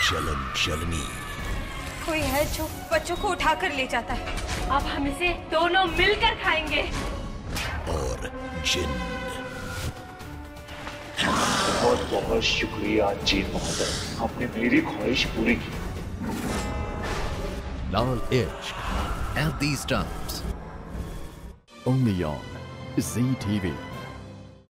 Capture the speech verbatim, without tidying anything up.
जलन जलनी। कोई है जो बच्चों को उठाकर ले जाता है। अब हम इसे दोनों मिलकर खाएंगे। और जिन। बहुत बहुत शुक्रिया जीन महोदय, आपने मेरी ख्वाहिश पूरी की। Lal Ishq at these times. Only on Z T V.